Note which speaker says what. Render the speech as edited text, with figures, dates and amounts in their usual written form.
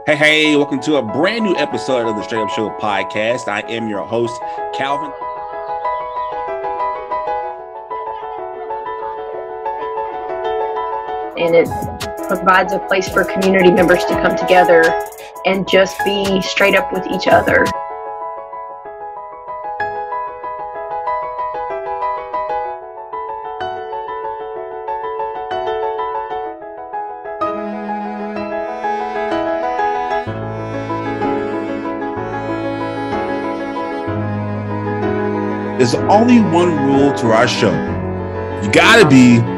Speaker 1: Hey, welcome to a brand new episode of the Straight Up Show podcast. I am your host, Calvin.
Speaker 2: And it provides a place for community members to come together and just be straight up with each other.
Speaker 1: There's only one rule to our show. You gotta be